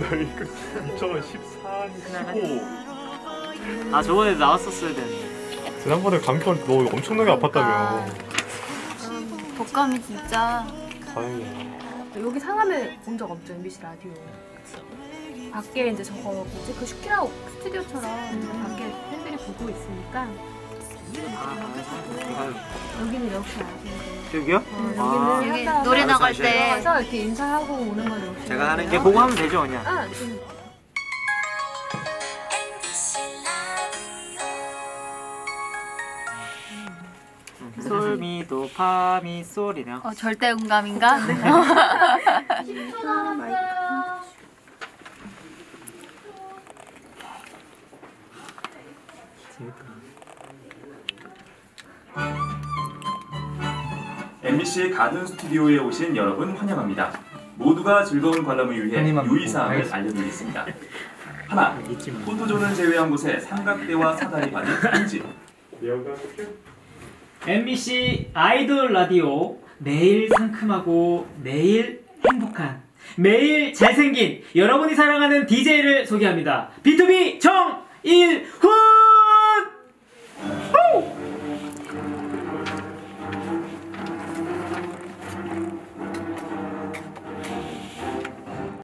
이거 2014, 15. 아 저번에 나왔었어야 되는데. 지난번에 감기 너 엄청나게 아팠다며. 독감이 진짜. 다행이야. 여기 상암에 온 적 없죠, MBC 라디오. 밖에 이제 저거 뭐지? 그 슈키라 스튜디오처럼 밖에 팬들이 보고 있으니까 여기는 이렇게 하고 여기요? 여기는 여기 노래 나갈 때 와서 이렇게 인사하고 오는 걸 이렇게 제가 하는 게 보고 하면 되죠 그냥. 아, 솔미도 파미 솔이네요. 절대 음감인가? MBC 가든 스튜디오에 오신 여러분 환영합니다. 모두가 즐거운 관람을 위해 유의사항을 알려드리겠습니다. 하나, 포토존을 제외한 곳에 삼각대와 사다리 바늘 금지. MBC 아이돌 라디오 매일 상큼하고 매일 행복한 매일 잘생긴 여러분이 사랑하는 DJ를 소개합니다. B2B 정일훈!